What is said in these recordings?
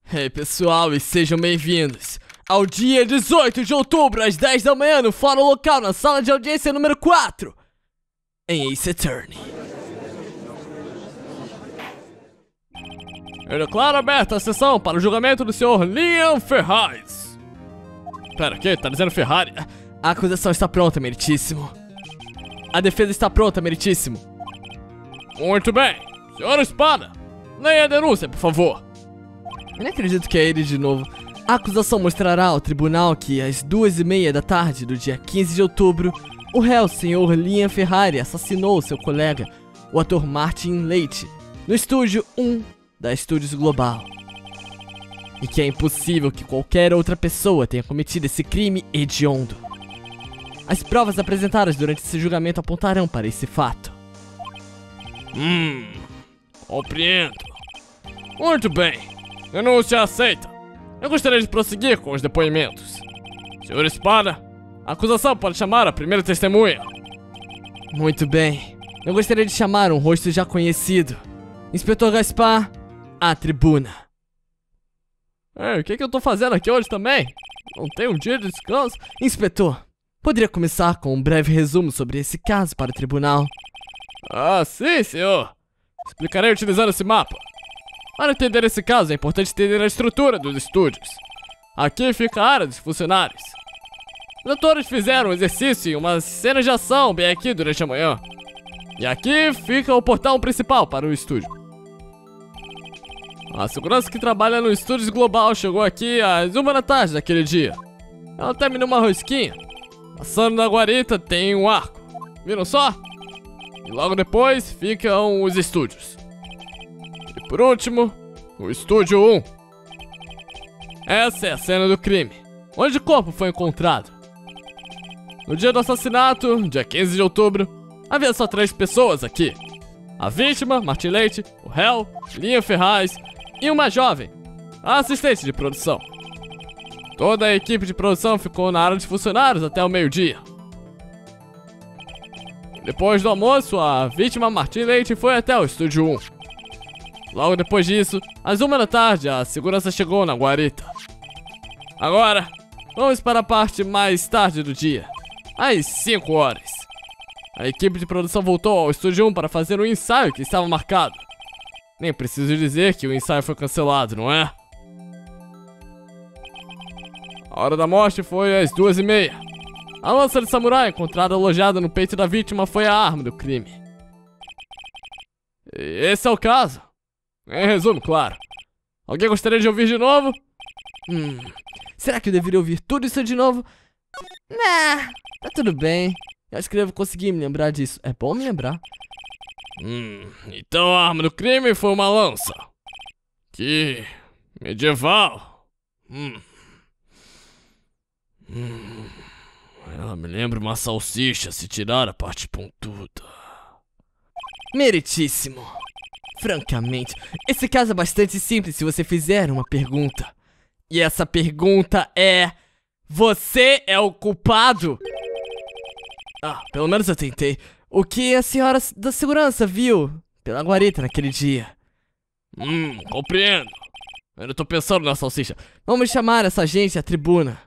Ei pessoal, e sejam bem-vindos ao dia 18 de outubro, às 10 da manhã, no fórum local, na sala de audiência número 4, em Ace Attorney. Eu declaro aberta a sessão para o julgamento do Sr. Liam Ferraz. Pera, o que? Tá dizendo Ferrari? A acusação está pronta, meritíssimo. A defesa está pronta, meritíssimo. Muito bem. Senhor Espada, leia a denúncia, por favor. Eu não acredito que é ele de novo. A acusação mostrará ao tribunal que, às 2h30 da tarde do dia 15 de outubro, o réu, Sr. Liam Ferrari, assassinou seu colega, o ator Martin Leite, no estúdio 1 da Estúdios Global. E que é impossível que qualquer outra pessoa tenha cometido esse crime hediondo. As provas apresentadas durante esse julgamento apontarão para esse fato. Compreendo. Muito bem. Denúncia aceita. Eu gostaria de prosseguir com os depoimentos. Senhor Espada, a acusação pode chamar a primeira testemunha. Muito bem. Eu gostaria de chamar um rosto já conhecido. Inspetor Gaspar, à tribuna. Ei, o que eu tô fazendo aqui hoje também? Não tem um dia de descanso? Inspetor, poderia começar com um breve resumo sobre esse caso para o tribunal? Ah, sim, senhor. Explicarei utilizando esse mapa. Para entender esse caso, é importante entender a estrutura dos estúdios. Aqui fica a área dos funcionários. Os atores fizeram um exercício e uma cena de ação bem aqui durante a manhã. E aqui fica o portão principal para o estúdio. A segurança que trabalha no Estúdios Global chegou aqui às 1 da tarde daquele dia. Ela terminou uma rosquinha. Passando na guarita tem um arco. Viram só? E logo depois ficam os estúdios. E por último, o estúdio 1. Essa é a cena do crime, onde o corpo foi encontrado. No dia do assassinato, dia 15 de outubro, havia só 3 pessoas aqui. A vítima, Martin Leite, o réu, Liam Ferraz e uma jovem, a assistente de produção. Toda a equipe de produção ficou na área de funcionários até o meio-dia. Depois do almoço, a vítima Martin Leite foi até o estúdio 1. Logo depois disso, às 1 da tarde, a segurança chegou na guarita. Agora, vamos para a parte mais tarde do dia, às 5 horas. A equipe de produção voltou ao estúdio 1 para fazer um ensaio que estava marcado. Nem preciso dizer que o ensaio foi cancelado, não é? A hora da morte foi às 2h30. A lança de samurai encontrada alojada no peito da vítima foi a arma do crime. E esse é o caso. Em resumo, claro. Alguém gostaria de ouvir de novo? Será que eu deveria ouvir tudo isso de novo? Nah, tá tudo bem. Eu acho que devo conseguir me lembrar disso. É bom me lembrar. Então a arma do crime foi uma lança. Que medieval. Ela me lembra uma salsicha se tirar a parte pontuda. Meritíssimo. Francamente, esse caso é bastante simples se você fizer uma pergunta. E essa pergunta é: você é o culpado? Ah, pelo menos eu tentei. O que a senhora da segurança viu pela guarita naquele dia? Compreendo. Eu ainda tô pensando na salsicha. Vamos chamar essa gente à tribuna.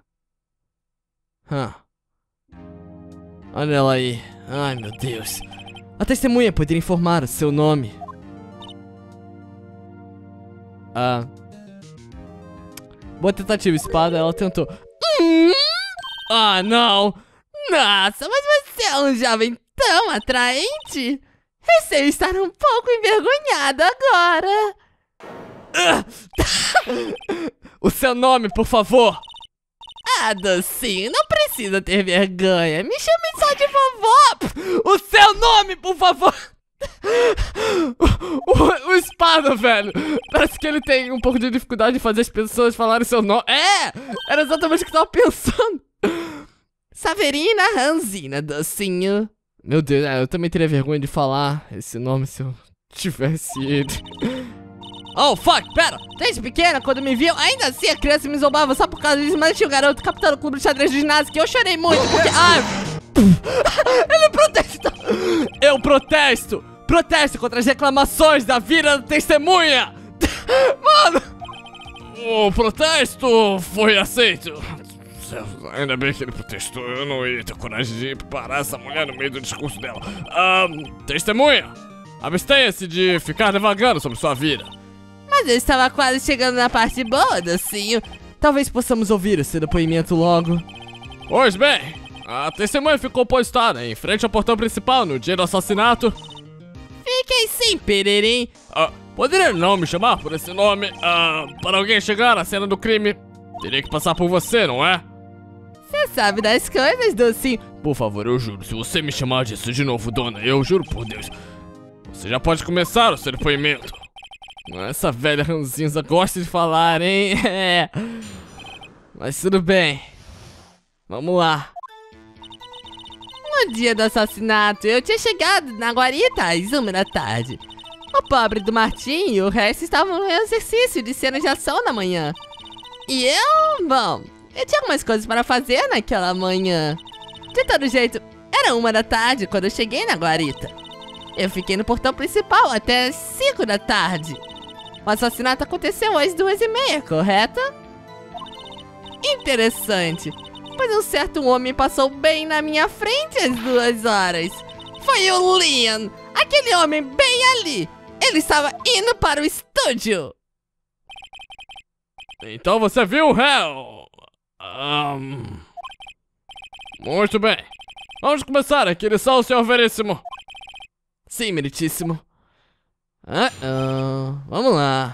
Olha ela aí. Ai, meu Deus. A testemunha poderia informar o seu nome. Boa tentativa, Espada. Ela tentou. Ah, não. Nossa, mas você é um jovem tão atraente. Receio estar um pouco envergonhado agora. O seu nome, por favor. Ah, docinho, não precisa ter vergonha. Me chame só de vovó. O seu nome, por favor. O Espada, velho. Parece que ele tem um pouco de dificuldade de fazer as pessoas falarem seu nome. Era exatamente o que eu tava pensando. Saverina Ranzina, docinho. Meu Deus, eu também teria vergonha de falar esse nome se eu tivesse ele. Oh, fuck, pera. Desde pequena, quando me viu, ainda assim a criança me zombava só por causa disso. Mas tinha o garoto capitão do clube de xadrez do ginásio que eu chorei muito porque... ele protesta. Eu protesto. Protesto contra as reclamações da vida da testemunha. Mano. O protesto foi aceito. Ainda bem que ele protestou. Eu não ia ter coragem de parar essa mulher no meio do discurso dela. Testemunha, abstenha-se de ficar devagando sobre sua vida. Mas eu estava quase chegando na parte boa, docinho. Talvez possamos ouvir o seu depoimento logo. Pois bem, a testemunha ficou postada em frente ao portão principal no dia do assassinato. Fiquei sem pererim. Poderia não me chamar por esse nome? Para alguém chegar à cena do crime, teria que passar por você, não é? Você sabe das coisas, docinho. Por favor, eu juro, se você me chamar disso de novo, dona, eu juro por Deus, você já pode começar o seu depoimento. Essa velha ranzinza gosta de falar, hein? Mas tudo bem. Vamos lá. No dia do assassinato, eu tinha chegado na guarita às 1 da tarde. O pobre do Martim e o resto estavam no exercício de cena de ação da manhã. E eu tinha algumas coisas para fazer naquela manhã. De todo jeito, era 1 da tarde quando eu cheguei na guarita. Eu fiquei no portão principal até as 5 da tarde. O assassinato aconteceu às 2h30, correto? Interessante, pois um certo homem passou bem na minha frente às 2 horas. Foi o Liam, aquele homem bem ali. Ele estava indo para o estúdio. Então você viu o réu? Muito bem. Vamos começar aqui, lição, senhor veríssimo. Sim, meritíssimo. Vamos lá.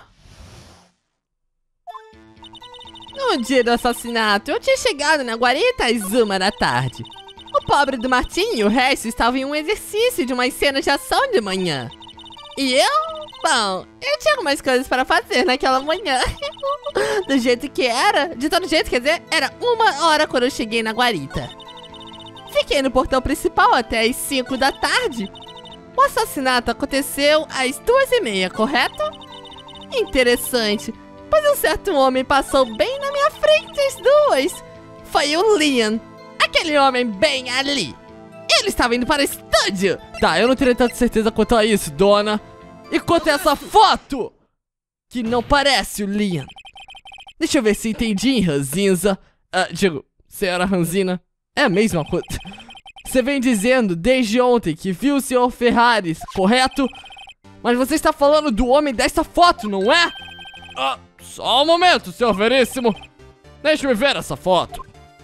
No dia do assassinato, eu tinha chegado na guarita às 1 da tarde. O pobre do Martim e o resto estavam em um exercício de umas cenas de ação de manhã. E eu tinha algumas coisas para fazer naquela manhã. Do jeito que era, de todo jeito, quer dizer, era 1 hora quando eu cheguei na guarita. Fiquei no portão principal até às 5 da tarde. O assassinato aconteceu às 2h30, correto? Interessante, pois um certo homem passou bem na minha frente às 2. Foi o Liam, aquele homem bem ali. Ele estava indo para o estúdio. Tá, eu não teria tanta certeza quanto a isso, dona. E quanto a essa foto, que não parece o Liam. Deixa eu ver se entendi, ranzinza. Senhora Ranzina, é a mesma coisa. Você vem dizendo desde ontem que viu o senhor Ferraris, correto? Mas você está falando do homem desta foto, não é? Só um momento, senhor veríssimo. Deixa eu ver essa foto.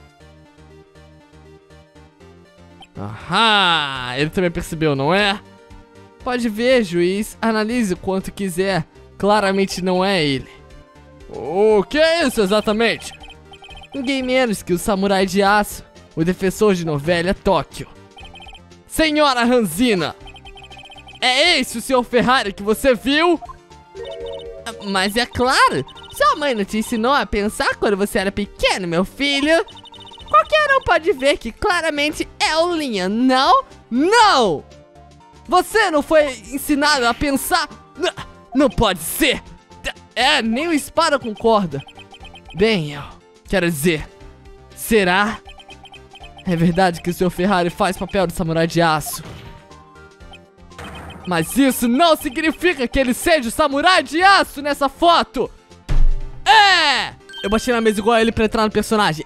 Ahá, ele também percebeu, não é? Pode ver, juiz, analise o quanto quiser. Claramente não é ele. O que é isso exatamente? Ninguém menos que o samurai de aço, o defensor de Novelha Tóquio. Senhora Ranzina, é esse o senhor Ferrari que você viu? Mas é claro, sua mãe não te ensinou a pensar quando você era pequeno, meu filho? Qualquer um pode ver que claramente é o Liam, não? Não! Você não foi ensinado a pensar? Não pode ser! Nem o espada concorda. Bem, eu quero dizer, será? É verdade que o Sr. Ferrari faz papel de samurai de aço. Mas isso não significa que ele seja o samurai de aço nessa foto! Eu bati na mesa igual a ele pra entrar no personagem.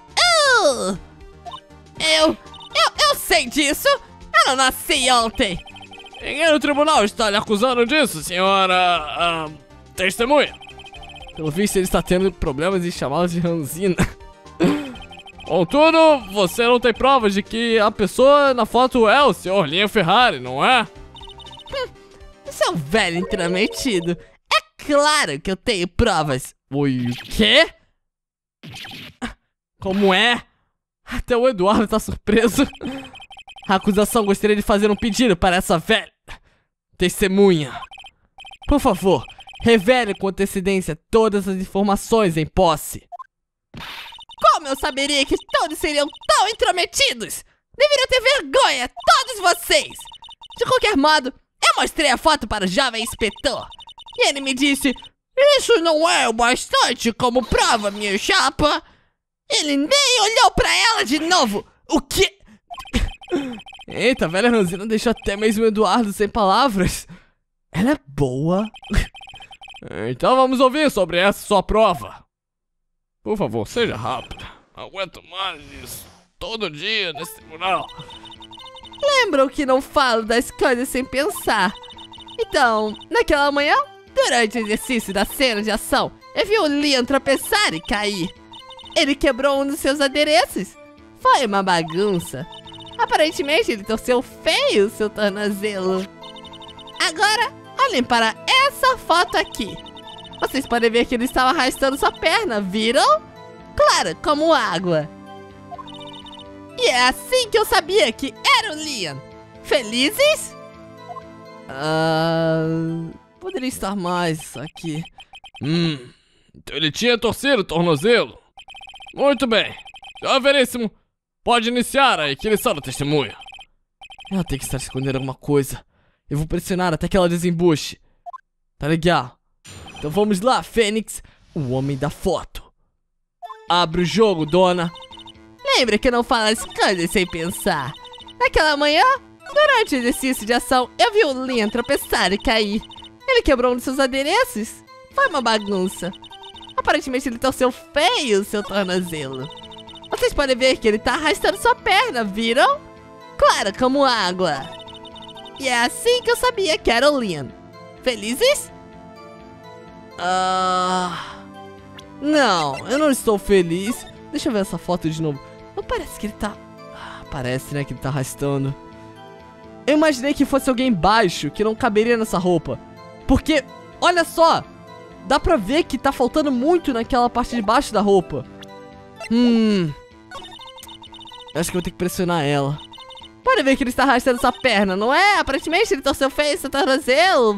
Eu sei disso! Eu não nasci ontem! Ninguém no tribunal está lhe acusando disso, senhora... testemunha. Pelo visto, ele está tendo problemas em chamá-la de Ranzina. Contudo, você não tem provas de que a pessoa na foto é o Sr. Liam Ferrari, não é? Você é um velho intrometido. É claro que eu tenho provas. Oi, o quê? Como é? Até o Eduardo tá surpreso. A acusação gostaria de fazer um pedido para essa velha testemunha. Por favor, revele com antecedência todas as informações em posse. Como eu saberia que todos seriam tão intrometidos? Deveriam ter vergonha, todos vocês! De qualquer modo, eu mostrei a foto para o jovem inspetor. E ele me disse, isso não é o bastante como prova, minha chapa. Ele nem olhou pra ela de novo. O quê? Eita, a velha Ranzina deixou até mesmo o Eduardo sem palavras. Ela é boa. Então vamos ouvir sobre essa sua prova. Por favor, seja rápida. Não aguento mais isso. Todo dia nesse tribunal. Lembram que não falo das coisas sem pensar. Então, naquela manhã, durante o exercício da cena de ação, eu vi o Leon tropeçar e cair. Ele quebrou um dos seus adereços. Foi uma bagunça. Aparentemente, ele torceu feio o seu tornozelo. Agora, olhem para essa foto aqui. Vocês podem ver que ele estava arrastando sua perna, viram? Clara como água. E é assim que eu sabia que era o Leon. Felizes? Poderia estar mais aqui. Então ele tinha torcido o tornozelo. Muito bem. Senhor Veríssimo, pode iniciar a inquisição da testemunha. Ela tem que estar escondendo alguma coisa. Eu vou pressionar até que ela desembuche. Tá legal. Então vamos lá, Fênix, o homem da foto. Abre o jogo, dona. Lembra que eu não falo as coisas sem pensar. Naquela manhã, durante o exercício de ação, eu vi o Leon tropeçar e cair. Ele quebrou um de seus adereços. Foi uma bagunça. Aparentemente ele torceu feio o seu tornozelo. Vocês podem ver que ele tá arrastando sua perna, viram? Clara como água. E é assim que eu sabia que era o Leon. Felizes? Não, eu não estou feliz. Deixa eu ver essa foto de novo. Não parece que ele tá... parece, né, que ele tá arrastando. Eu imaginei que fosse alguém baixo, que não caberia nessa roupa. Porque, olha só, dá pra ver que tá faltando muito naquela parte de baixo da roupa. Acho que eu vou ter que pressionar ela. Pode ver que ele está arrastando sua perna, não é? Aparentemente ele torceu feio seu tornozelo.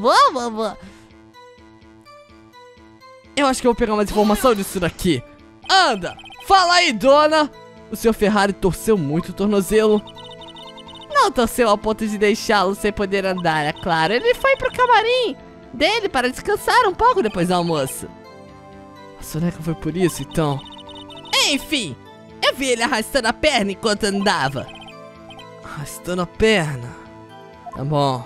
Eu acho que eu vou pegar mais informação disso daqui. Anda! Fala aí, dona! O Sr. Ferrari torceu muito o tornozelo. Não torceu ao ponto de deixá-lo sem poder andar, é claro. Ele foi pro camarim dele para descansar um pouco depois do almoço. A soneca foi por isso, então. Enfim, eu vi ele arrastando a perna enquanto andava. Arrastando a perna. Tá bom.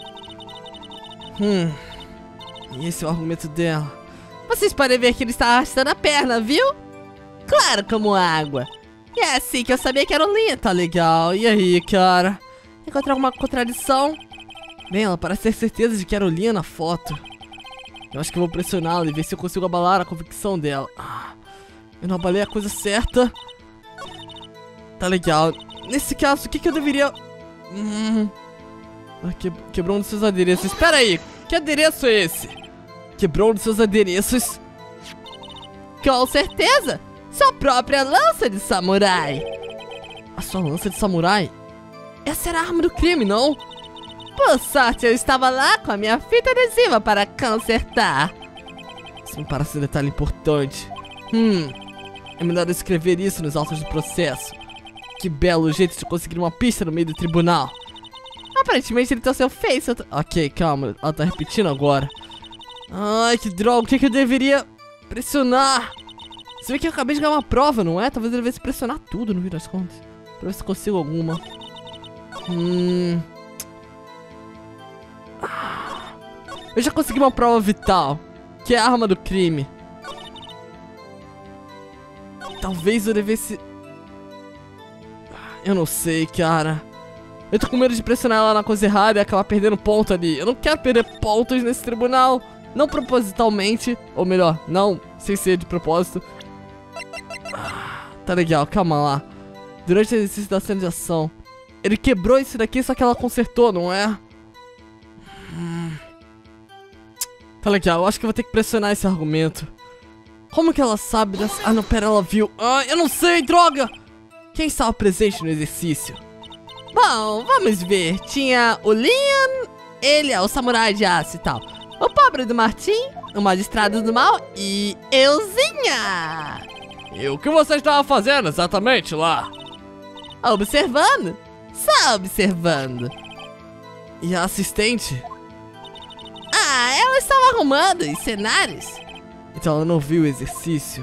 E esse é o argumento dela. Vocês podem ver que ele está arrastando a perna, viu? Claro como água. E é assim que eu sabia que era o Leon. Tá legal. E aí, cara? Encontrou alguma contradição? Bem, ela parece ter certeza de que era o Leon na foto. Eu acho que eu vou pressioná-la e ver se eu consigo abalar a convicção dela. Eu não abalei a coisa certa. Tá legal. Nesse caso, o que eu deveria... Quebrou um dos seus adereços. Espera aí. Que adereço é esse? Quebrou um dos seus adereços. Com certeza. Sua própria lança de samurai. A sua lança de samurai? Essa era a arma do crime, não? Por sorte, eu estava lá com a minha fita adesiva para consertar. Isso me parece um detalhe importante. É melhor eu escrever isso nos autos do processo. Que belo jeito de conseguir uma pista no meio do tribunal. Aparentemente ele torceu feio. Ok, calma, ela tá repetindo agora. Ai, que droga, o que eu deveria pressionar? Você vê que eu acabei de ganhar uma prova, não é? Talvez eu devesse pressionar tudo no fim das contas. Pra ver se consigo alguma. Eu já consegui uma prova vital, que é a arma do crime. Talvez eu devesse... Eu não sei, cara. Eu tô com medo de pressionar ela na coisa errada e acabar perdendo ponto ali. Eu não quero perder pontos nesse tribunal. Não propositalmente. Ou melhor, não sem ser de propósito. Tá legal, calma lá. Durante o exercício da cena de ação, ele quebrou isso daqui, só que ela consertou, não é? Tá legal, eu acho que eu vou ter que pressionar esse argumento. Como que ela sabe das... Ah, não, pera, ela viu. Eu não sei, droga! Quem estava presente no exercício? Bom, vamos ver. Tinha o Leon, ele é o samurai de aço e tal. O pobre do Martim, o magistrado do mal e euzinha. E o que você estava fazendo exatamente lá? Observando? Só observando. E a assistente? Ela estava arrumando os cenários. Então ela não viu o exercício?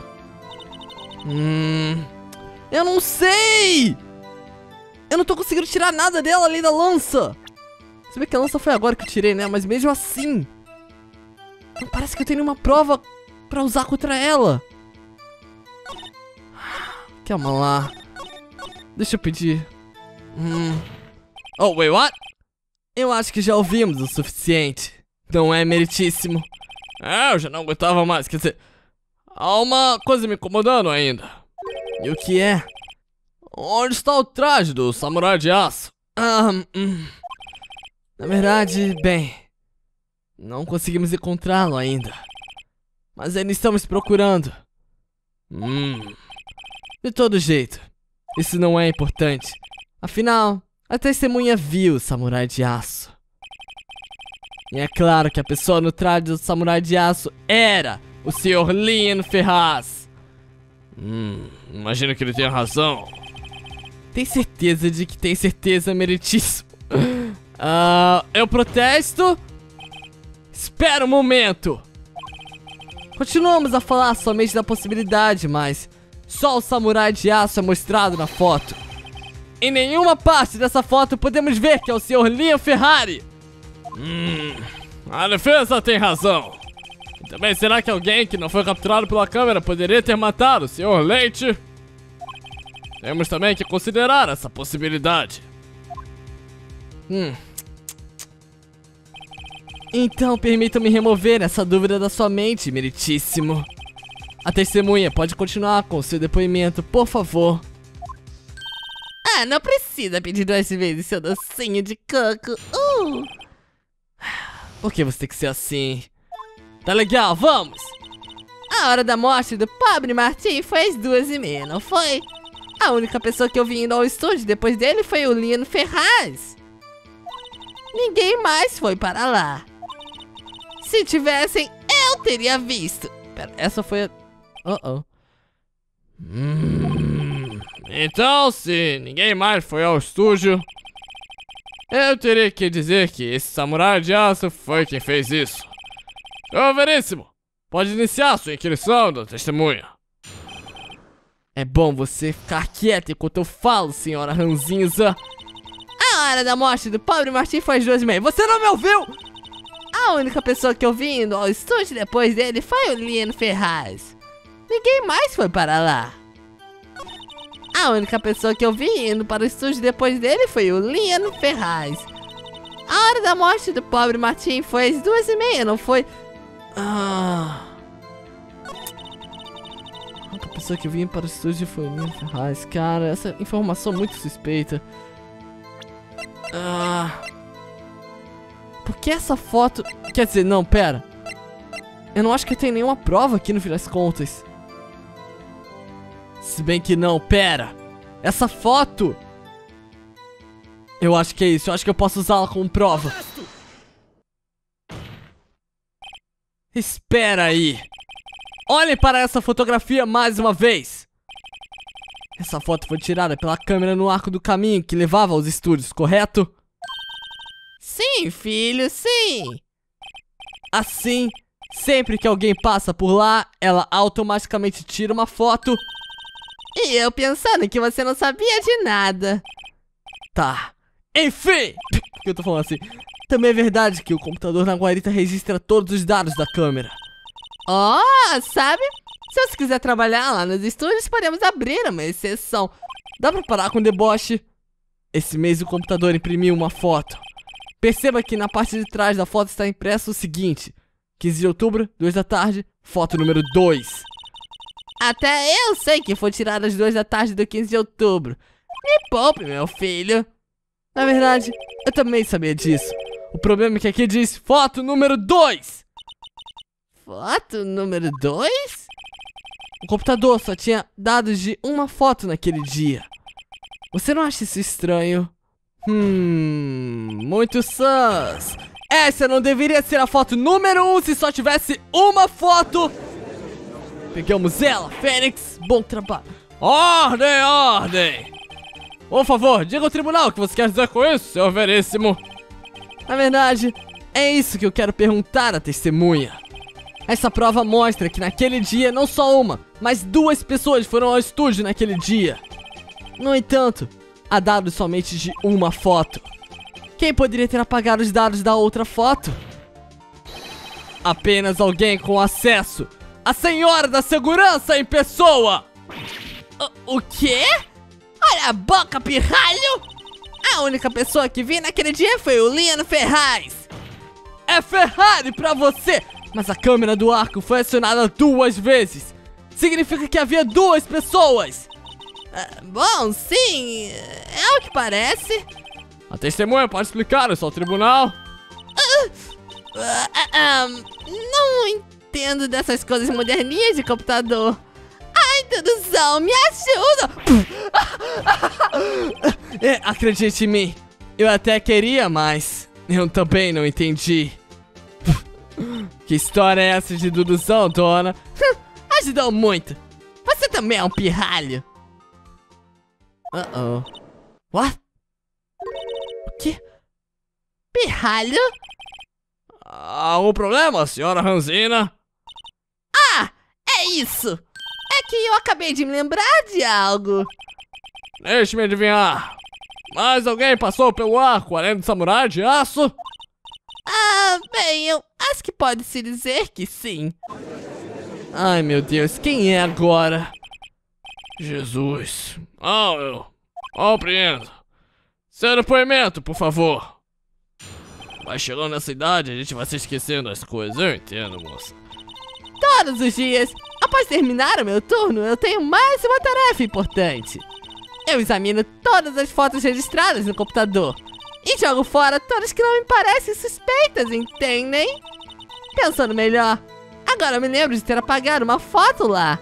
Eu não sei! Eu não tô conseguindo tirar nada dela além da lança. Você vê que a lança foi agora que eu tirei, né? Mas mesmo assim, não parece que eu tenho nenhuma prova pra usar contra ela. Calma lá. Deixa eu pedir. Oh, wait, what? Eu acho que já ouvimos o suficiente. Não é, meritíssimo? Eu já não aguentava mais, quer dizer... Há uma coisa me incomodando ainda. E o que é? Onde está o traje do samurai de aço? Na verdade, bem... Não conseguimos encontrá-lo ainda. Mas ainda estamos procurando. De todo jeito, isso não é importante. Afinal, a testemunha viu o samurai de aço. E é claro que a pessoa no traje do samurai de aço era o Sr. Leon Ferraz. Imagino que ele tenha razão. Tem certeza de que tem certeza, meritíssimo? Eu protesto. Espera um momento. Continuamos a falar somente da possibilidade, mas só o samurai de aço é mostrado na foto. Em nenhuma parte dessa foto podemos ver que é o Sr. Leon Ferrari. A defesa tem razão. E também, será que alguém que não foi capturado pela câmera poderia ter matado o Sr. Leite? Temos também que considerar essa possibilidade. Então permita-me remover essa dúvida da sua mente, meritíssimo. A testemunha pode continuar com seu depoimento, por favor. Não precisa pedir 2 vezes, seu docinho de coco. Por que você tem que ser assim? Tá legal, vamos! A hora da morte do pobre Martin foi às 2h30, não foi? A única pessoa que eu vi indo ao estúdio depois dele foi o Leon Ferraz. Ninguém mais foi para lá. Se tivessem, eu teria visto. Pera, essa foi a... Então, se ninguém mais foi ao estúdio, eu teria que dizer que esse samurai de aço foi quem fez isso. Ô, Veríssimo, pode iniciar sua inscrição da testemunha. É bom você ficar quieto enquanto eu falo, senhora Ranzinza. A hora da morte do pobre Martin foi às 2h30. Você não me ouviu? A única pessoa que eu vi indo ao estúdio depois dele foi o Leon Ferraz. Ninguém mais foi para lá. A única pessoa que eu vi indo para o estúdio depois dele foi o Leon Ferraz. A hora da morte do pobre Martin foi às 2h30, não foi? A única pessoa que eu vi para o estúdio foi o Leon Ferraz. Cara, essa informação é muito suspeita. Por que essa foto... Quer dizer, não, pera. Eu não acho que tem nenhuma prova aqui no fim das contas. Se bem que não, pera. Essa foto... Eu acho que é isso, eu acho que eu posso usá-la como prova. Espera aí. Olhem para essa fotografia mais uma vez. Essa foto foi tirada pela câmera no arco do caminho que levava aos estúdios, correto? Sim, filho, sim. Assim, sempre que alguém passa por lá, ela automaticamente tira uma foto. E eu pensando que você não sabia de nada. Tá. Enfim! Por que eu tô falando assim? Também é verdade que o computador na guarita registra todos os dados da câmera. Sabe? Se você quiser trabalhar lá nos estúdios, podemos abrir uma exceção. Dá pra parar com o deboche? Esse mês o computador imprimiu uma foto. Perceba que na parte de trás da foto está impresso o seguinte: 15 de outubro, 2 da tarde, foto número 2. Até eu sei que foi tirada às 2 da tarde do 15 de outubro. Me poupe, meu filho. Na verdade, eu também sabia disso. O problema é que aqui diz foto número 2. Foto número 2? O computador só tinha dados de uma foto naquele dia. Você não acha isso estranho? Muito sus. Essa não deveria ser a foto número 1 se só tivesse uma foto. Pegamos ela, Fênix. Bom trabalho. Ordem, ordem. Por favor, diga ao tribunal o que você quer dizer com isso, Sr. Veríssimo. Na verdade, é isso que eu quero perguntar à testemunha. Essa prova mostra que naquele dia não só uma, mas 2 pessoas foram ao estúdio naquele dia. No entanto, há dados somente de uma foto. Quem poderia ter apagado os dados da outra foto? Apenas alguém com acesso. A senhora da segurança em pessoa! O quê? Olha a boca, pirralho! A única pessoa que vi naquele dia foi o Lino Ferraz. É Ferrari pra você! Mas a câmera do arco foi acionada 2 vezes. Significa que havia 2 pessoas. Bom, sim, é o que parece. A testemunha pode explicar isso ao tribunal? Não entendo dessas coisas moderninhas de computador. Ai, Duduzão, me ajuda! Acredite em mim, eu até queria, mas eu também não entendi. Que história é essa de Duduzão, dona? Ajudou muito. Você também é um pirralho. What? O quê? Pirralho? Algum problema, senhora Ranzina? Ah, é isso. É que eu acabei de me lembrar de algo. Deixe-me adivinhar. Mais alguém passou pelo arco além do samurai de aço? Bem, eu acho que pode-se dizer que sim. Ai, meu Deus, quem é agora? Jesus. Eu compreendo. Seu depoimento, por favor. Vai chegando nessa idade, a gente vai se esquecendo das coisas. Eu entendo, moça. Todos os dias, após terminar o meu turno, eu tenho mais uma tarefa importante. Eu examino todas as fotos registradas no computador e jogo fora todas que não me parecem suspeitas, entendem? Pensando melhor, agora eu me lembro de ter apagado uma foto lá.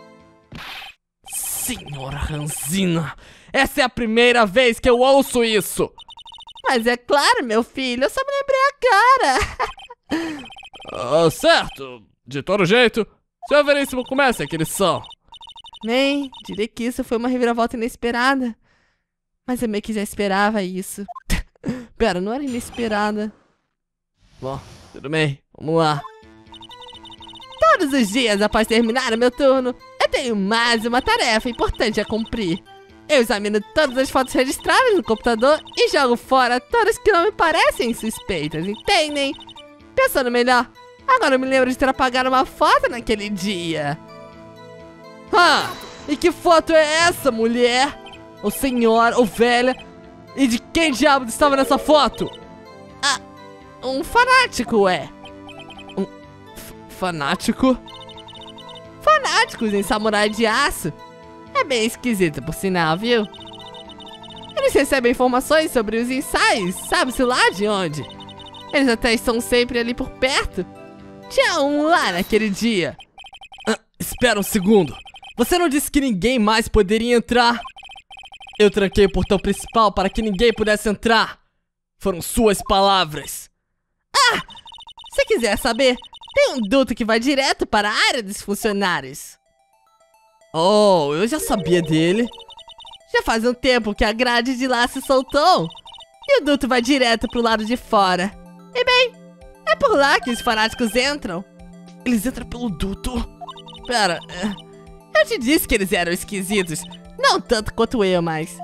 Senhora Ranzina, essa é a primeira vez que eu ouço isso. Mas é claro, meu filho, eu só me lembrei agora. Certo, de todo jeito, seu Veríssimo comece aqui eles são. Bem, diria que isso foi uma reviravolta inesperada. Mas eu meio que já esperava isso. Pera, não era inesperada. Bom, tudo bem, vamos lá. Todos os dias após terminar o meu turno, eu tenho mais uma tarefa importante a cumprir. Eu examino todas as fotos registradas no computador e jogo fora todas que não me parecem suspeitas, entendem? Pensando melhor, agora eu me lembro de ter apagado uma foto naquele dia. E que foto é essa, mulher? Ou senhora, ou velha? E de quem diabos estava nessa foto? Um fanático, Um fanático? Fanáticos em samurai de aço. É bem esquisito, por sinal, viu? Eles recebem informações sobre os ensaios, sabe-se lá de onde. Eles até estão sempre ali por perto. Tinha um lá naquele dia. Espera um segundo. Você não disse que ninguém mais poderia entrar? Eu tranquei o portão principal para que ninguém pudesse entrar. Foram suas palavras. Se quiser saber, tem um duto que vai direto para a área dos funcionários. Eu já sabia dele. Já faz um tempo que a grade de lá se soltou. E o duto vai direto pro lado de fora. E bem, é por lá que os fanáticos entram. Eles entram pelo duto? Pera, eu te disse que eles eram esquisitos. Não tanto quanto eu, mas...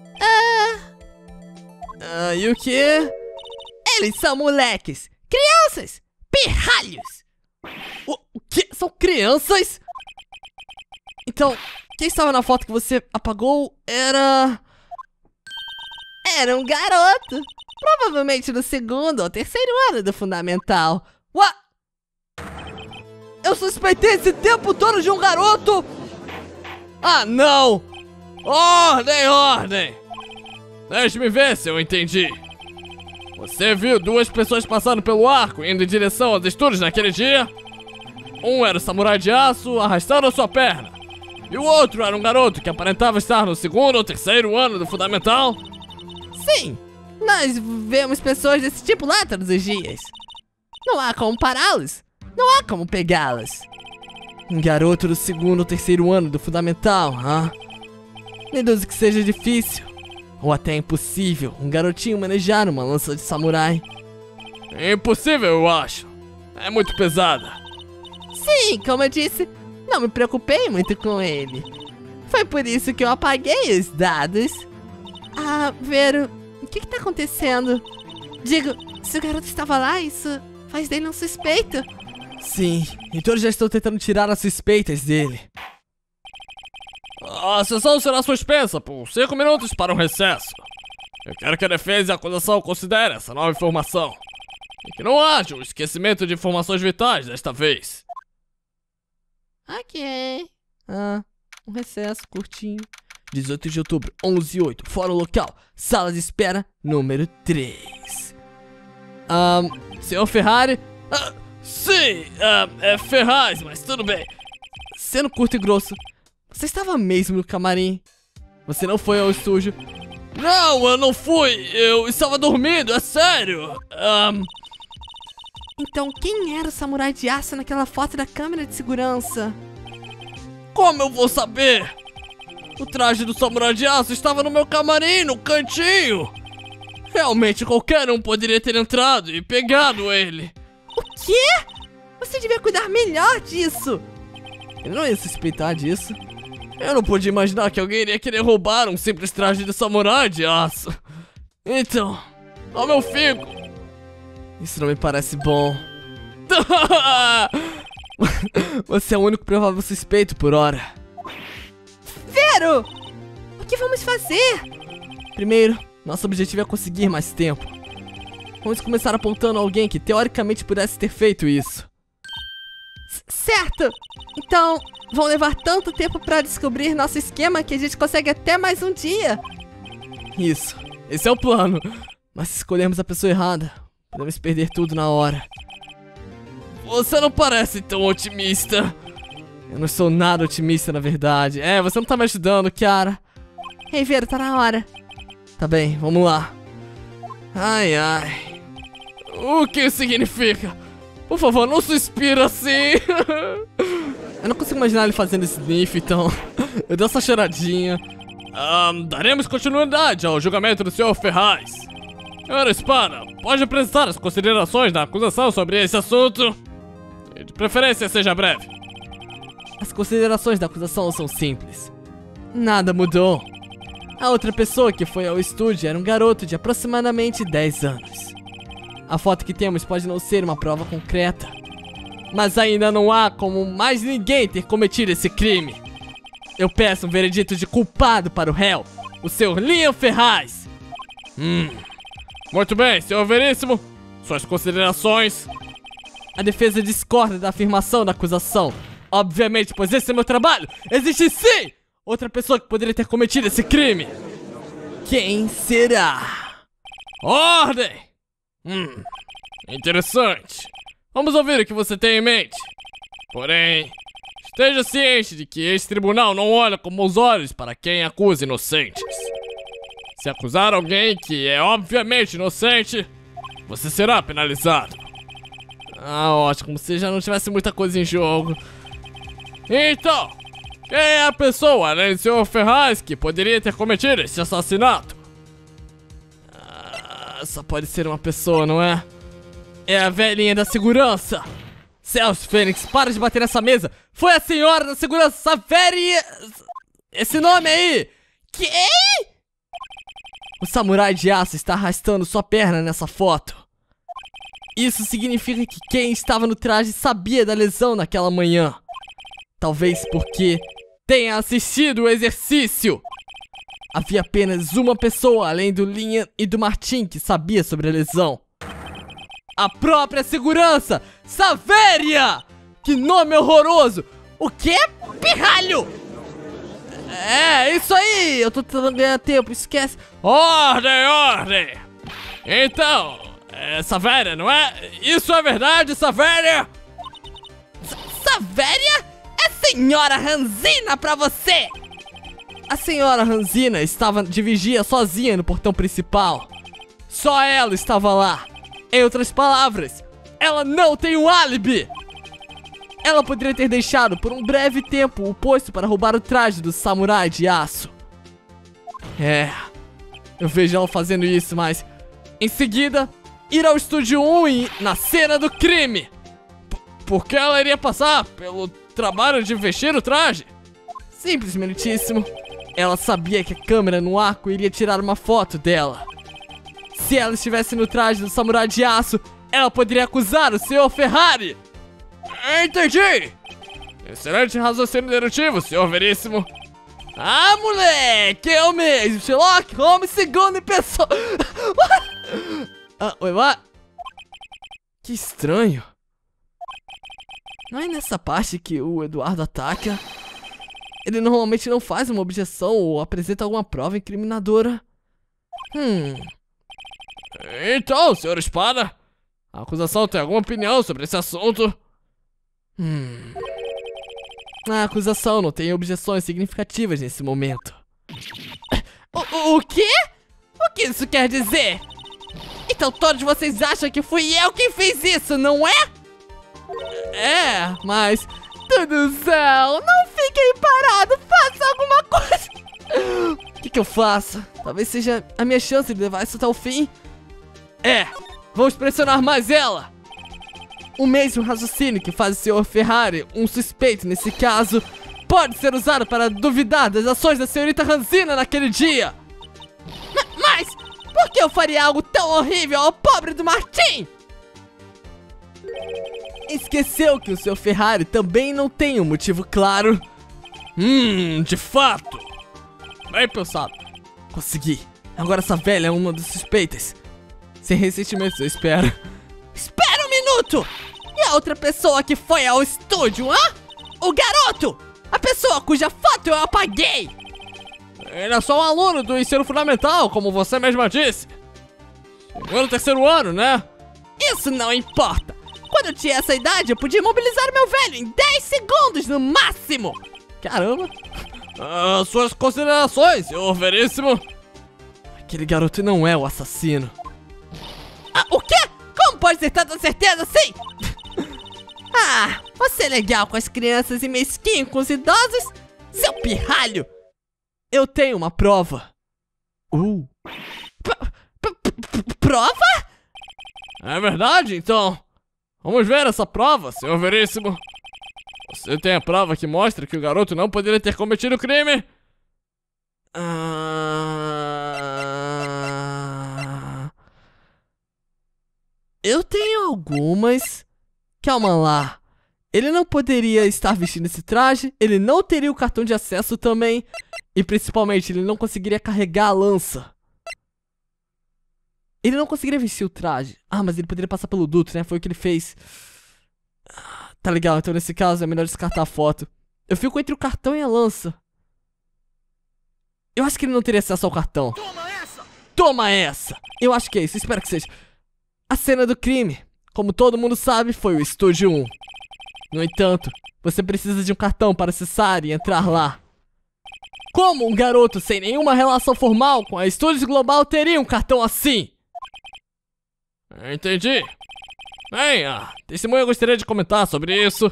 E o quê? Eles são moleques, crianças, pirralhos. O quê? São crianças? Então, quem estava na foto que você apagou era um garoto. Provavelmente no 2º ou 3º ano do fundamental. What? Eu suspeitei esse tempo todo de um garoto? Não! Ordem! Deixe-me ver se eu entendi. Você viu 2 pessoas passando pelo arco, indo em direção aos estudos naquele dia? Um era o samurai de aço, arrastando a sua perna. E o outro era um garoto que aparentava estar no 2º ou 3º ano do fundamental? Sim, nós vemos pessoas desse tipo lá todos os dias. Não há como pará-los. Não há como pegá-las. Um garoto do 2º ou 3º ano do fundamental, Deduzo que seja difícil, ou até impossível, um garotinho manejar uma lança de samurai. Impossível, eu acho. É muito pesada. Sim, como eu disse, não me preocupei muito com ele. Foi por isso que eu apaguei os dados. Vero, o que tá acontecendo? Digo, se o garoto estava lá, isso faz dele um suspeito. Sim, então eu já estou tentando tirar as suspeitas dele. A sessão será suspensa por 5 minutos para um recesso. Eu quero que a defesa e a acusação considerem essa nova informação. E que não haja um esquecimento de informações vitais desta vez. Ok. Um recesso curtinho. 18 de outubro, 11h08, fórum local, sala de espera número 3. Senhor Ferrari? Sim, é Ferraz, mas tudo bem. Sendo curto e grosso, você estava mesmo no camarim? Você não foi ao estúdio? Não, eu não fui. Eu estava dormindo, é sério. Então quem era o samurai de aço naquela foto da câmera de segurança? Como eu vou saber? O traje do samurai de aço estava no meu camarim, no cantinho. Realmente qualquer um poderia ter entrado e pegado ele. O quê? Você devia cuidar melhor disso. Eu não ia suspeitar disso. Eu não podia imaginar que alguém iria querer roubar um simples traje de samurai de aço. Então, ao meu figo. Isso não me parece bom. Você é o único provável suspeito por hora. Vero! O que vamos fazer? Primeiro, nosso objetivo é conseguir mais tempo. Vamos começar apontando alguém que teoricamente pudesse ter feito isso. Certo! Então, vão levar tanto tempo pra descobrir nosso esquema que a gente consegue até mais um dia. Isso, esse é o plano. Mas se escolhermos a pessoa errada, podemos perder tudo na hora. Você não parece tão otimista. Eu não sou nada otimista, na verdade. Você não tá me ajudando, cara. Ei, Vero, tá na hora. Tá bem, vamos lá. Ai, ai. O que significa? Por favor, não suspira assim. Eu não consigo imaginar ele fazendo esse sniff, então eu dou essa choradinha. Daremos continuidade ao julgamento do Sr. Ferraz. Senhora Espada, pode apresentar as considerações da acusação sobre esse assunto? E de preferência seja breve. As considerações da acusação são simples. Nada mudou. A outra pessoa que foi ao estúdio era um garoto de aproximadamente 10 anos. A foto que temos pode não ser uma prova concreta, mas ainda não há como mais ninguém ter cometido esse crime. Eu peço um veredito de culpado para o réu, o Sr. Liam Ferraz. Muito bem, Sr. Veríssimo. Suas considerações? A defesa discorda da afirmação da acusação. Obviamente, pois esse é meu trabalho. Existe sim outra pessoa que poderia ter cometido esse crime. Quem será? Ordem! Interessante. Vamos ouvir o que você tem em mente. Porém, esteja ciente de que este tribunal não olha com bons olhos para quem acusa inocentes. Se acusar alguém que é obviamente inocente, você será penalizado. Ótimo, como se já não tivesse muita coisa em jogo. Então, quem é a pessoa, além do Sr. Ferraz, que poderia ter cometido esse assassinato? Só pode ser uma pessoa, não é? É a velhinha da segurança. Celso Fênix, para de bater nessa mesa. Foi a senhora da segurança, essa velhinha... Esse nome aí. Quem? O samurai de aço está arrastando sua perna nessa foto. Isso significa que quem estava no traje sabia da lesão naquela manhã. Talvez porque tenha assistido o exercício. Havia apenas uma pessoa, além do Liam e do Martin, que sabia sobre a lesão. A própria segurança! Saveria! Que nome horroroso! O quê? Pirralho! Isso aí! Eu tô tentando ganhar tempo, esquece. Ordem, ordem! Então, Saveria, não é? Isso é verdade, Saveria? Saveria? É senhora Hanzina pra você! A senhora Hanzina estava de vigia sozinha no portão principal. Só ela estava lá. Em outras palavras, ela não tem um álibi. Ela poderia ter deixado por um breve tempo o posto para roubar o traje do samurai de aço. Eu vejo ela fazendo isso, mas em seguida, ir ao estúdio 1 e na cena do crime. Porque ela iria passar pelo trabalho de vestir o traje? Simples, meritíssimo. Ela sabia que a câmera no arco iria tirar uma foto dela. Se ela estivesse no traje do samurai de aço, ela poderia acusar o Sr. Ferrari. Entendi! Excelente raciocínio dedutivo, Sr. Veríssimo. Ah, moleque, eu mesmo, Sherlock Holmes, segundo em pessoa. Oi, what? Que estranho. Não é nessa parte que o Eduardo ataca? Ele normalmente não faz uma objeção ou apresenta alguma prova incriminadora. Então, senhor Espada, a acusação tem alguma opinião sobre esse assunto? A acusação não tem objeções significativas nesse momento. O quê? O que isso quer dizer? Então todos vocês acham que fui eu quem fiz isso, não é? É, mas... Deus do céu, não fiquem parados, faça alguma coisa. O que eu faço? Talvez seja a minha chance de levar isso até o fim. Vamos pressionar mais ela. O mesmo raciocínio que faz o Sr. Ferrari um suspeito nesse caso pode ser usado para duvidar das ações da senhorita Hanzina naquele dia. Mas por que eu faria algo tão horrível ao pobre do Martim? Esqueceu que o Sr. Ferrari também não tem um motivo claro. De fato. Bem pensado. Consegui. Agora essa velha é uma das suspeitas. Sem ressentimentos, eu espero. Espera um minuto! E a outra pessoa que foi ao estúdio, hã? O garoto! A pessoa cuja foto eu apaguei! Ele é só um aluno do ensino fundamental, como você mesma disse. Segundo, terceiro ano, né? Isso não importa! Quando eu tinha essa idade, eu podia imobilizar meu velho em 10 segundos no máximo! Caramba! Suas considerações, senhor Veríssimo. Aquele garoto não é o assassino. O quê? Como pode ter tanta certeza assim? Você é legal com as crianças e mesquinho com os idosos? Seu pirralho! Eu tenho uma prova. Prova? É verdade, então. Vamos ver essa prova, senhor Veríssimo. Você tem a prova que mostra que o garoto não poderia ter cometido o crime? Eu tenho algumas. Calma lá. Ele não poderia estar vestindo esse traje, ele não teria o cartão de acesso também, e principalmente ele não conseguiria carregar a lança. Ele não conseguiria vestir o traje. Mas ele poderia passar pelo duto, né? Foi o que ele fez. Tá legal, então nesse caso é melhor descartar a foto. Eu fico entre o cartão e a lança. Eu acho que ele não teria acesso ao cartão. Toma essa! Toma essa! Eu acho que é isso, espero que seja. A cena do crime, como todo mundo sabe, foi o Estúdio 1. No entanto, você precisa de um cartão para acessar e entrar lá. Como um garoto sem nenhuma relação formal com a Estúdios Global teria um cartão assim? Entendi. Bem, a testemunha gostaria de comentar sobre isso.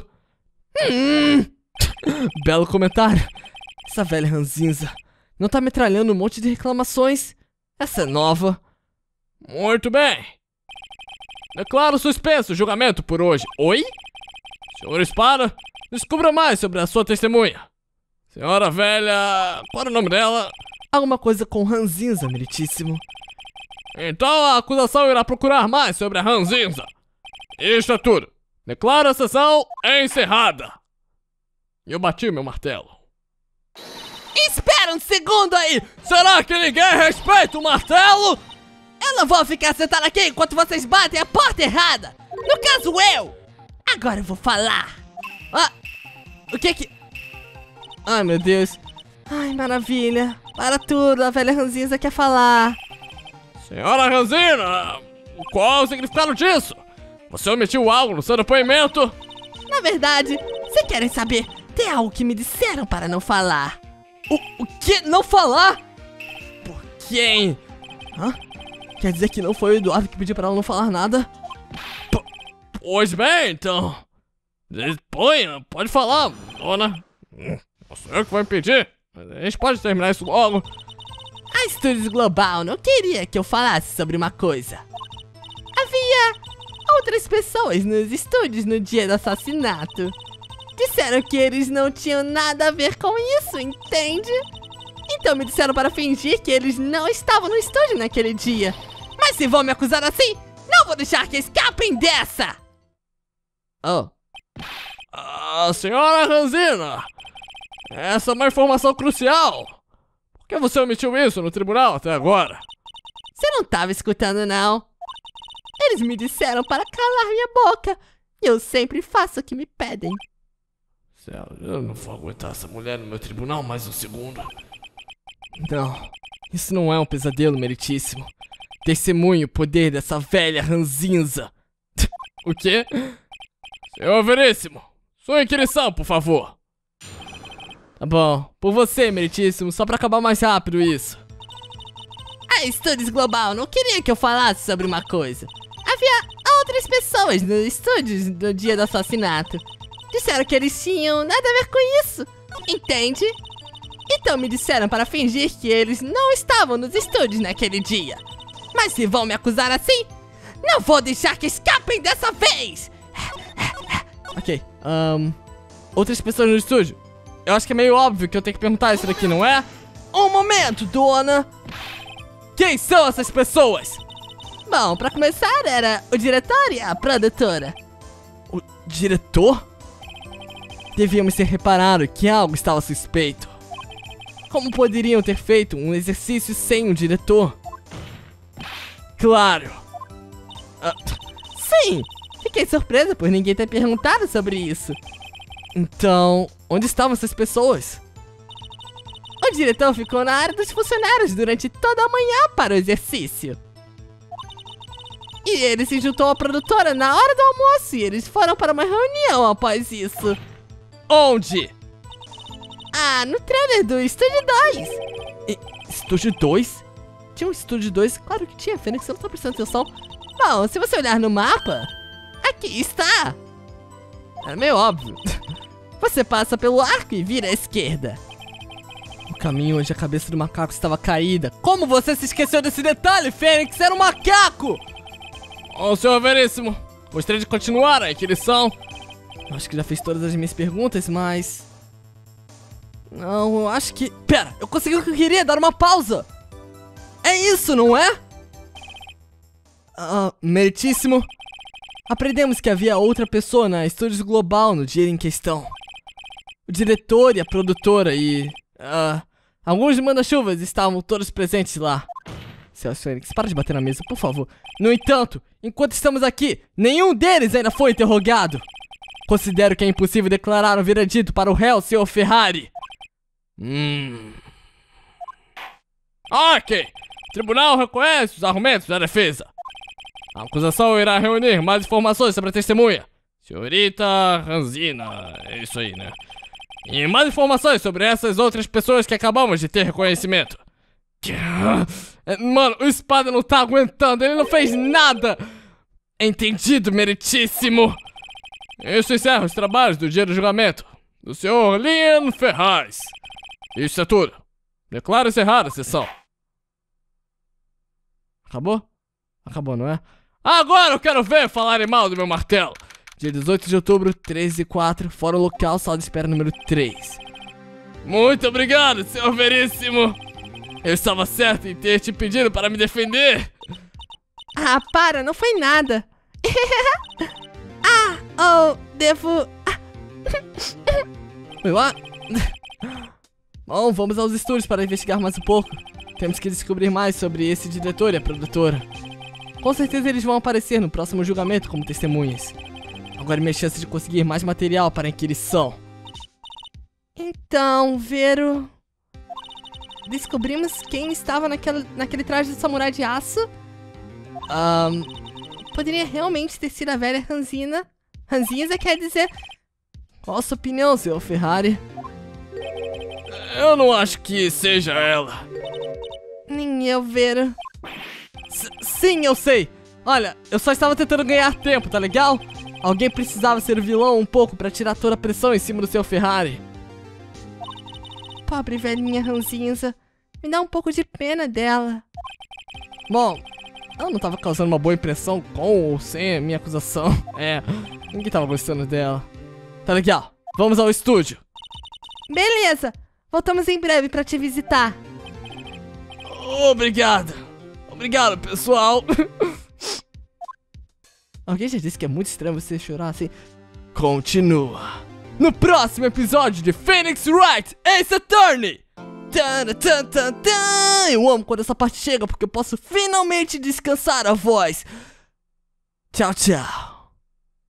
Belo comentário. Essa velha ranzinza não tá metralhando um monte de reclamações. Essa é nova. Muito bem. Declaro suspenso o julgamento por hoje. Oi? Senhor Espada, descubra mais sobre a sua testemunha. Senhora velha... Qual era o nome dela? Alguma coisa com ranzinza, meritíssimo. Então a acusação irá procurar mais sobre a ranzinza. Isto é tudo. Declaro a sessão encerrada. E eu bati meu martelo. Espera um segundo aí! Será que ninguém respeita o martelo? Eu não vou ficar sentado aqui enquanto vocês batem a porta errada! No caso, eu! Agora eu vou falar! O que? Ai, meu Deus! Ai, maravilha! Para tudo, a velha ranzinza quer falar! Senhora Ranzina, qual o significado disso? Você omitiu algo no seu depoimento? Na verdade, se querem saber, tem algo que me disseram para não falar. O que? Não falar? Por quem? Quer dizer que não foi o Eduardo que pediu para ela não falar nada? Pois bem, então. Disponha, pode falar, dona. Não sou eu que vou impedir, mas a gente pode terminar isso logo. A Estúdios Global não queria que eu falasse sobre uma coisa. Havia outras pessoas nos estúdios no dia do assassinato. Disseram que eles não tinham nada a ver com isso, entende? Então me disseram para fingir que eles não estavam no estúdio naquele dia. Mas se vão me acusar assim, não vou deixar que escapem dessa! Senhora Ranzina, Essa é uma informação crucial. Por que você omitiu isso no tribunal até agora? Você não tava escutando, não? Eles me disseram para calar minha boca. E eu sempre faço o que me pedem. Céu, eu não vou aguentar essa mulher no meu tribunal mais um segundo. Não, isso não é um pesadelo, meritíssimo. Testemunho o poder dessa velha ranzinza. O quê? Senhor Veríssimo, sua inquirição, por favor. Tá bom, por você, meritíssimo, só pra acabar mais rápido isso. A Estúdios Global não queria que eu falasse sobre uma coisa. Havia outras pessoas no estúdio no dia do assassinato. Disseram que eles tinham nada a ver com isso, entende? Então me disseram para fingir que eles não estavam nos estúdios naquele dia. Mas se vão me acusar assim, não vou deixar que escapem dessa vez! Ok, outras pessoas no estúdio? Eu acho que é meio óbvio que eu tenho que perguntar isso daqui, não é? Um momento, dona! Quem são essas pessoas? Bom, pra começar era o diretor e a produtora. O diretor? Devíamos ter reparado que algo estava suspeito. Como poderiam ter feito um exercício sem um diretor? Claro! Sim! Fiquei surpresa por ninguém ter perguntado sobre isso. Então, onde estavam essas pessoas? O diretor ficou na área dos funcionários durante toda a manhã para o exercício. E ele se juntou à produtora na hora do almoço e eles foram para uma reunião após isso. Onde? Ah, no trailer do Estúdio 2. Estúdio 2? Tinha um Estúdio 2? Claro que tinha, Fênix, você não tá prestando atenção. Bom, se você olhar no mapa, aqui está. Era meio óbvio. Você passa pelo arco e vira à esquerda. O caminho onde a cabeça do macaco estava caída. Como você se esqueceu desse detalhe, Fênix? Era um macaco! Ô, senhor Veríssimo, gostaria de continuar a inquirição. Acho que já fez todas as minhas perguntas, mas... Não, eu acho que... Pera, eu consegui o que eu queria, dar uma pausa. É isso, não é? Meritíssimo. Aprendemos que havia outra pessoa na Estúdios Global no dia em questão. O diretor e a produtora e... alguns manda-chuvas estavam todos presentes lá. Seu Fênix, para de bater na mesa, por favor. No entanto, enquanto estamos aqui, nenhum deles ainda foi interrogado. Considero que é impossível declarar um veredito para o réu, Sr. Ferrari. Ok. O tribunal reconhece os argumentos da defesa. A acusação irá reunir mais informações sobre a testemunha, senhorita Ranzina. É isso aí, né? E mais informações sobre essas outras pessoas que acabamos de ter reconhecimento. Mano, o espada não tá aguentando, ele não fez nada. Entendido, meritíssimo. Isso encerra os trabalhos do dia do julgamento do Sr. Liam Ferraz. Isso é tudo. Declaro encerrada a sessão. Acabou? Acabou, não é? Agora eu quero ver falarem mal do meu martelo. Dia 18 de outubro, 13h04, fórum local, sala de espera número 3. Muito obrigado, Sr. Veríssimo. Eu estava certo em ter te pedido para me defender. Ah, para, não foi nada. Devo... Bom, vamos aos estúdios para investigar mais um pouco. Temos que descobrir mais sobre esse diretor e a produtora. Com certeza eles vão aparecer no próximo julgamento como testemunhas. Agora é minha chance de conseguir mais material para a inquirição. Então, Vero... Descobrimos quem estava naquele traje de samurai de aço. Poderia realmente ter sido a velha Ranzina. Ranzinza quer dizer... Qual a sua opinião, Sr. Ferrari? Eu não acho que seja ela. Nem eu, Vero. Sim, eu sei. Olha, eu só estava tentando ganhar tempo, tá legal? Alguém precisava ser o vilão um pouco pra tirar toda a pressão em cima do Sr. Ferrari. Pobre velhinha Ranzinza. Me dá um pouco de pena dela. Bom, ela não tava causando uma boa impressão com ou sem a minha acusação. Ninguém tava gostando dela. Tá legal, vamos ao estúdio. Beleza, voltamos em breve pra te visitar. Obrigado. Obrigado, pessoal. Alguém já disse que é muito estranho você chorar assim. Continua. no próximo episódio de Phoenix Wright Ace Attorney. Eu amo quando essa parte chega porque eu posso finalmente descansar a voz. Tchau, tchau.